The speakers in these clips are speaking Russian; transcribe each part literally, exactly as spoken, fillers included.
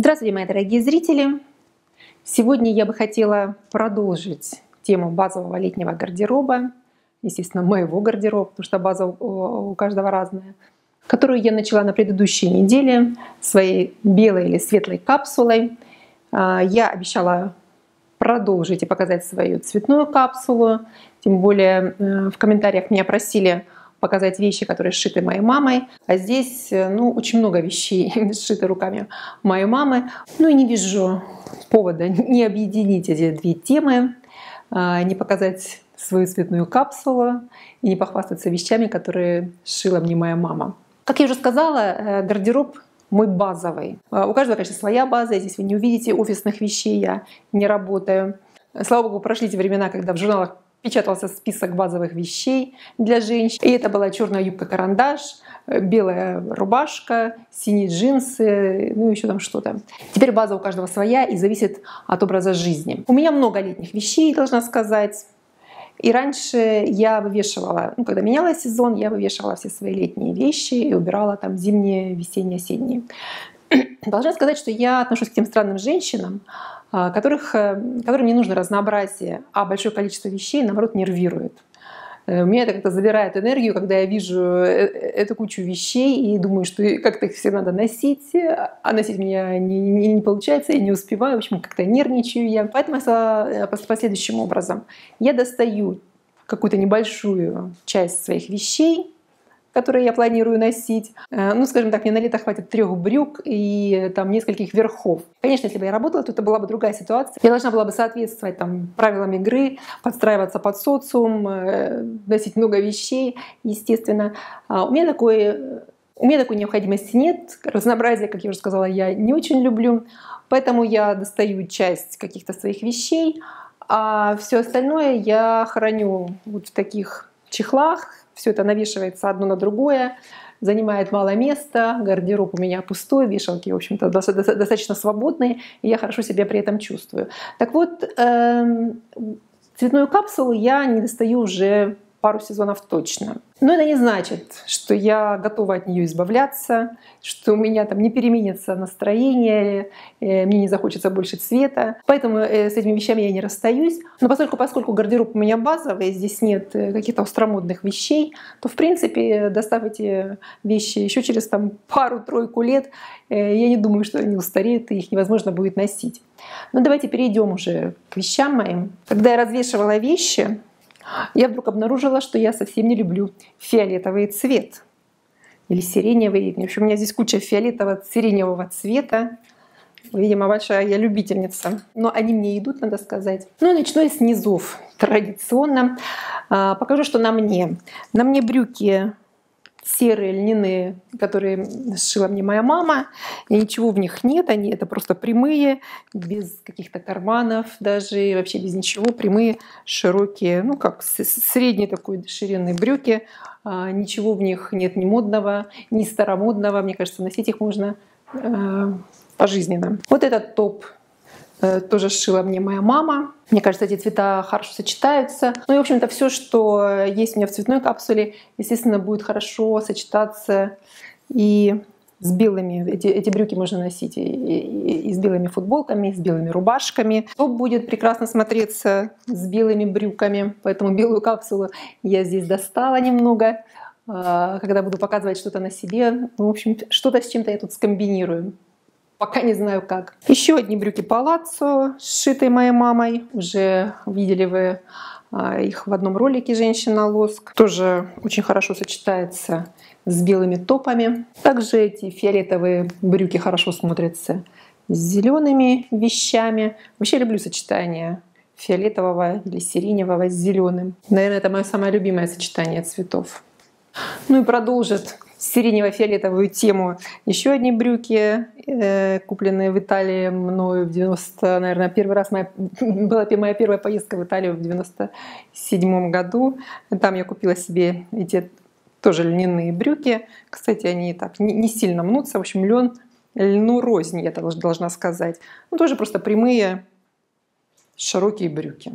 Здравствуйте, мои дорогие зрители! Сегодня я бы хотела продолжить тему базового летнего гардероба, естественно, моего гардероба, потому что база у каждого разная, которую я начала на предыдущей неделе своей белой или светлой капсулой. Я обещала продолжить и показать свою цветную капсулу, тем более в комментариях меня просили показать вещи, которые сшиты моей мамой. А здесь ну, очень много вещей сшиты руками моей мамы. Ну и не вижу повода не объединить эти две темы, не показать свою цветную капсулу и не похвастаться вещами, которые сшила мне моя мама. Как я уже сказала, гардероб мой базовый. У каждого, конечно, своя база. Здесь вы не увидите офисных вещей, я не работаю. Слава богу, прошли те времена, когда в журналах печатался список базовых вещей для женщин. И это была черная юбка-карандаш, белая рубашка, синие джинсы, ну еще там что-то. Теперь база у каждого своя и зависит от образа жизни. У меня много летних вещей, должна сказать. И раньше я вывешивала, ну, когда менялась сезон, я вывешивала все свои летние вещи и убирала там зимние, весенние, осенние. Должна сказать, что я отношусь к тем странным женщинам, которых, которым не нужно разнообразие, а большое количество вещей, наоборот, нервирует. Меня это как-то забирает энергию, когда я вижу эту кучу вещей и думаю, что как-то их все надо носить, а носить у меня не, не, не получается, я не успеваю, в общем, как-то нервничаю я. Поэтому я поступаю следующим образом. Я достаю какую-то небольшую часть своих вещей, которые я планирую носить. Ну, скажем так, мне на лето хватит трех брюк и там нескольких верхов. Конечно, если бы я работала, то это была бы другая ситуация. Я должна была бы соответствовать там правилам игры, подстраиваться под социум, носить много вещей, естественно. У меня такой, у меня такой необходимости нет. Разнообразие, как я уже сказала, я не очень люблю. Поэтому я достаю часть каких-то своих вещей, а все остальное я храню вот в таких чехлах. Все это навешивается одно на другое, занимает мало места, гардероб у меня пустой, вешалки, в общем-то, достаточно свободные, и я хорошо себя при этом чувствую. Так вот, эм, цветную капсулу я не достаю уже пару сезонов точно. Но это не значит, что я готова от нее избавляться, что у меня там не переменится настроение, мне не захочется больше цвета. Поэтому с этими вещами я не расстаюсь. Но поскольку, поскольку гардероб у меня базовый, здесь нет каких-то остромодных вещей, то в принципе, достав эти вещи еще через там, пару-тройку лет, я не думаю, что они устареют и их невозможно будет носить. Но давайте перейдем уже к вещам моим. Когда я развешивала вещи, я вдруг обнаружила, что я совсем не люблю фиолетовый цвет. Или сиреневый. В общем, у меня здесь куча фиолетово-сиреневого цвета. Видимо, большая я любительница. Но они мне идут, надо сказать. Ну и начну я с низов. Традиционно. Покажу, что на мне. На мне брюки серые, льняные, которые сшила мне моя мама. И ничего в них нет, они это просто прямые, без каких-то карманов даже, и вообще без ничего, прямые, широкие, ну как средней такой ширины брюки. А, ничего в них нет ни модного, ни старомодного. Мне кажется, носить их можно э, пожизненно. Вот этот топ тоже сшила мне моя мама. Мне кажется, эти цвета хорошо сочетаются. Ну и, в общем-то, все, что есть у меня в цветной капсуле, естественно, будет хорошо сочетаться и с белыми. Эти, эти брюки можно носить и, и, и с белыми футболками, и с белыми рубашками. Топ будет прекрасно смотреться с белыми брюками. Поэтому белую капсулу я здесь достала немного. Когда буду показывать что-то на себе, ну, в общем, что-то с чем-то я тут скомбинирую. Пока не знаю как. Еще одни брюки палаццо, сшитые моей мамой. Уже видели вы их в одном ролике «Женщина лоск». Тоже очень хорошо сочетается с белыми топами. Также эти фиолетовые брюки хорошо смотрятся с зелеными вещами. Вообще люблю сочетание фиолетового или сиреневого с зеленым. Наверное, это мое самое любимое сочетание цветов. Ну и продолжит сиренево-фиолетовую тему еще одни брюки, э, купленные в Италии мною в девяносто, наверное, первый раз моя, была моя первая поездка в Италию в девяносто седьмом году. Там я купила себе эти тоже льняные брюки. Кстати, они так не, не сильно мнутся. В общем, лен льну рознь, я должна сказать. Ну, тоже просто прямые широкие брюки.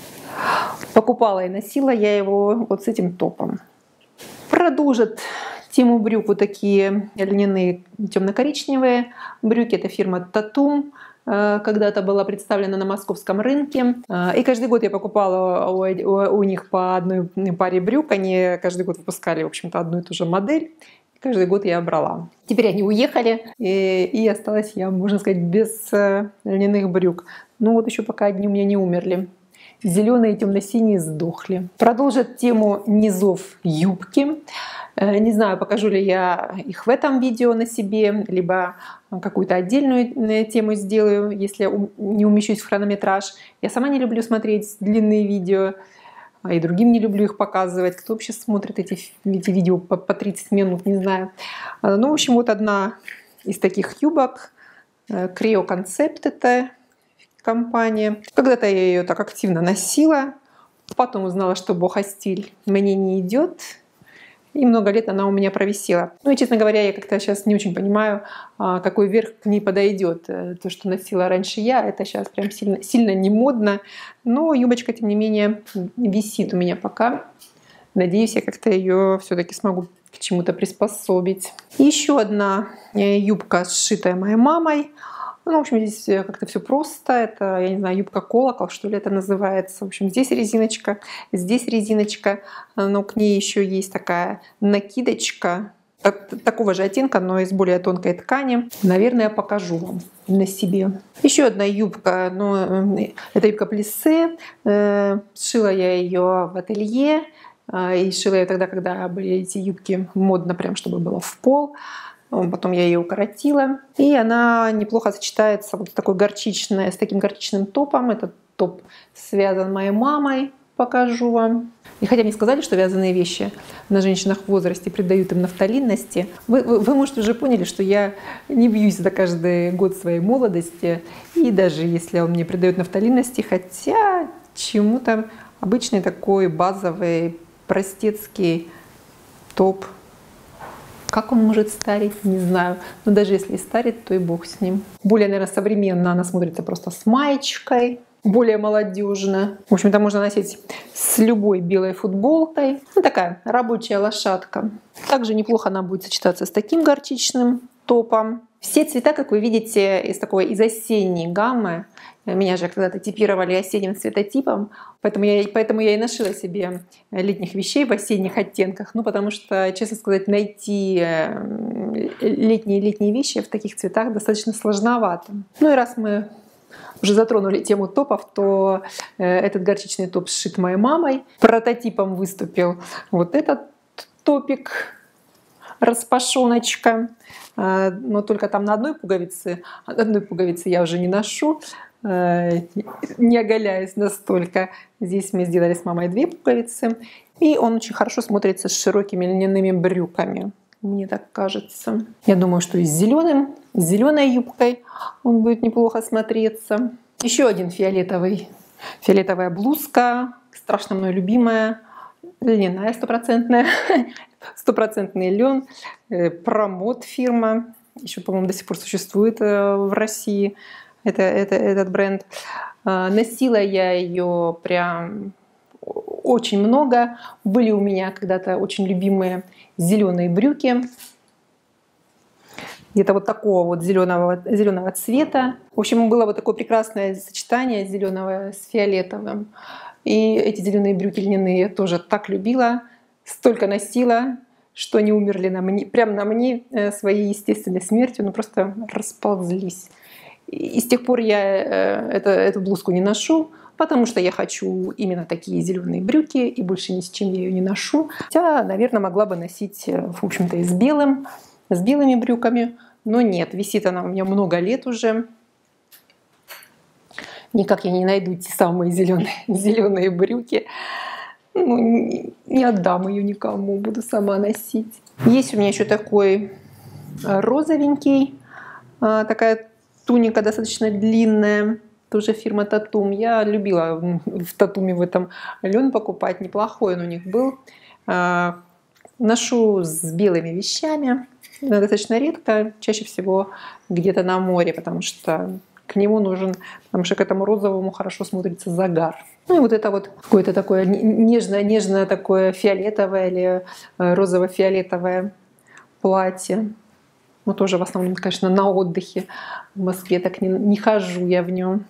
Покупала и носила я его вот с этим топом. Продолжит тему брюк вот такие льняные темно-коричневые брюки. Это фирма Tatum. Когда-то была представлена на московском рынке. И каждый год я покупала у, у, у них по одной паре брюк. Они каждый год выпускали, в общем-то, одну и ту же модель. Каждый год я брала. Теперь они уехали, и, и осталась я, можно сказать, без льняных брюк. Ну вот еще пока одни у меня не умерли. Зеленые и темно-синие сдохли. Продолжат тему низов юбки. Не знаю, покажу ли я их в этом видео на себе, либо какую-то отдельную тему сделаю, если не умещусь в хронометраж. Я сама не люблю смотреть длинные видео, и другим не люблю их показывать. Кто вообще смотрит эти, эти видео по, по тридцать минут, не знаю. Ну, в общем, вот одна из таких юбок. Creo Concept это компания. Когда-то я ее так активно носила, потом узнала, что боха-стиль мне не идет. И много лет она у меня провисела. Ну и, честно говоря, я как-то сейчас не очень понимаю, какой верх к ней подойдет. То, что носила раньше я, это сейчас прям сильно, сильно не модно. Но юбочка, тем не менее, висит у меня пока. Надеюсь, я как-то ее все-таки смогу к чему-то приспособить. Еще одна юбка, сшитая моей мамой. Ну, в общем, здесь как-то все просто. Это, я не знаю, юбка-колокол, что ли это называется. В общем, здесь резиночка, здесь резиночка. Но к ней еще есть такая накидочка такого же оттенка, но из более тонкой ткани. Наверное, покажу вам на себе. Еще одна юбка. Ну, это юбка плиссе. Сшила я ее в ателье. И шила ее тогда, когда были эти юбки модно, прям чтобы было в пол. Потом я ее укоротила. И она неплохо сочетается вот с такой горчичной, с таким горчичным топом. Этот топ связан моей мамой. Покажу вам. И хотя мне сказали, что вязаные вещи на женщинах в возрасте придают им нафталинности, вы, вы, вы, может, уже поняли, что я не бьюсь за каждый год своей молодости. И даже если он мне придает нафталинности, хотя чему-то обычный такой базовый, простецкий топ. Как он может старить, не знаю. Но даже если и старит, то и бог с ним. Более, наверное, современно она смотрится просто с маечкой. Более молодежно. В общем-то, можно носить с любой белой футболкой. Ну, такая рабочая лошадка. Также неплохо она будет сочетаться с таким горчичным топом. Все цвета, как вы видите, из такой из осенней гаммы. Меня же когда-то типировали осенним цветотипом, поэтому я, поэтому я и нашила себе летних вещей в осенних оттенках. Ну, потому что, честно сказать, найти летние-летние вещи в таких цветах достаточно сложновато. Ну и раз мы уже затронули тему топов, то этот горчичный топ сшит моей мамой. Прототипом выступил вот этот топик, распашоночка. Но только там на одной пуговице, одной пуговицы я уже не ношу, не оголяясь настолько. Здесь мы сделали с мамой две пуговицы. И он очень хорошо смотрится с широкими льняными брюками. Мне так кажется. Я думаю, что и с зеленым, с зеленой юбкой он будет неплохо смотреться. Еще один фиолетовый. Фиолетовая блузка. Страшно мной любимая. Льняная стопроцентная. Стопроцентный лен. Промот фирма. Еще, по-моему, до сих пор существует в России. Это, это, этот бренд. Носила я ее прям очень много. Были у меня когда-то очень любимые зеленые брюки. Где-то вот такого вот зеленого, зеленого цвета. В общем, было вот такое прекрасное сочетание зеленого с фиолетовым. И эти зеленые брюки льняные я тоже так любила. Столько носила, что они умерли на мне, прямо на мне своей естественной смертью, но просто расползлись. И с тех пор я это, эту блузку не ношу, потому что я хочу именно такие зеленые брюки, и больше ни с чем я ее не ношу. Хотя, наверное, могла бы носить, в общем-то, и с белым, с белыми брюками, но нет, висит она у меня много лет уже. Никак я не найду те самые зеленые, зеленые брюки. Ну, не, не отдам ее никому, буду сама носить. Есть у меня еще такой розовенький, такая туника достаточно длинная, тоже фирма Tatum. Я любила в Татуме в этом лен покупать, неплохой он у них был. Ношу с белыми вещами, достаточно редко, чаще всего где-то на море, потому что к нему нужен, потому что к этому розовому хорошо смотрится загар. Ну и вот это вот какое-то такое нежное, нежное такое фиолетовое или розово-фиолетовое платье. Но тоже в основном, конечно, на отдыхе. В Москве так не, не хожу я в нем.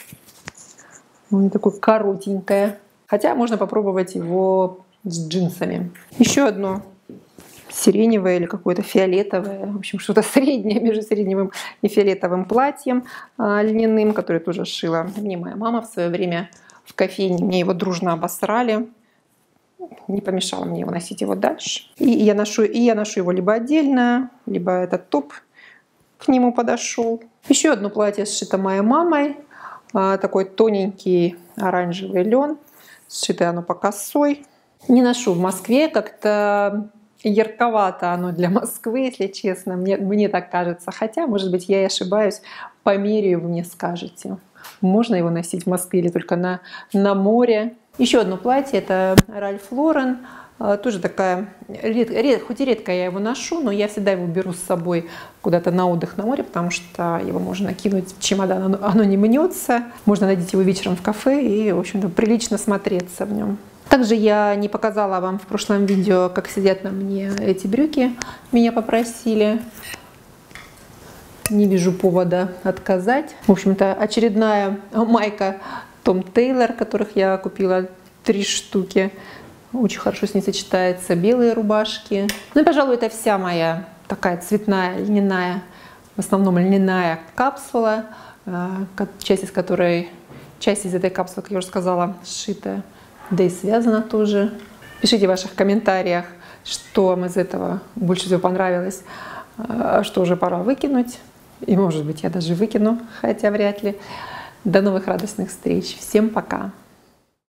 Он такое коротенькое. Хотя можно попробовать его с джинсами. Еще одно сиреневое или какое-то фиолетовое. В общем, что-то среднее между сиреневым и фиолетовым платьем а, льняным, которое тоже шила мне моя мама в свое время в кофейне. Мне его дружно обосрали. Не помешало мне его носить его дальше. И я ношу, и я ношу его либо отдельно, либо этот топ к нему подошел. Еще одно платье сшито моей мамой. Такой тоненький оранжевый лен. Сшито оно по косой. Не ношу в Москве. Как-то ярковато оно для Москвы, если честно. Мне, мне так кажется. Хотя, может быть, я и ошибаюсь. Померяю, вы мне скажете. Можно его носить в Москве или только на, на море. Еще одно платье, это Ральф Лорен, тоже такая, ред, ред, хоть и редко я его ношу, но я всегда его беру с собой куда-то на отдых на море, потому что его можно кинуть в чемодан, оно, оно не мнется, можно надеть его вечером в кафе и, в общем-то, прилично смотреться в нем. Также я не показала вам в прошлом видео, как сидят на мне эти брюки, меня попросили. Не вижу повода отказать. В общем-то, очередная майка Том Тейлор, которых я купила три штуки. Очень хорошо с ней сочетается. Белые рубашки. Ну и, пожалуй, это вся моя такая цветная, льняная, в основном льняная капсула, часть из которой, часть из этой капсулы, как я уже сказала, сшита, да и связана тоже. Пишите в ваших комментариях, что вам из этого больше всего понравилось, что уже пора выкинуть. И, может быть, я даже выкину, хотя вряд ли. До новых радостных встреч. Всем пока!